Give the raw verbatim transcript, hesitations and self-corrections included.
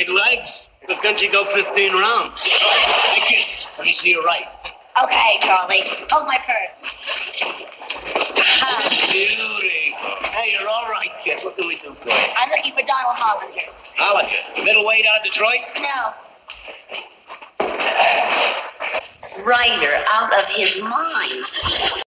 great legs. The country go fifteen rounds. Hey, kid, let me see you right. Okay, Charlie. Hold my purse. Beauty. Hey, you're all right, kid. What can we do for you? I'm looking for Donald Hollinger. Hollinger. Middleweight out of Detroit? No. Writer out of his mind.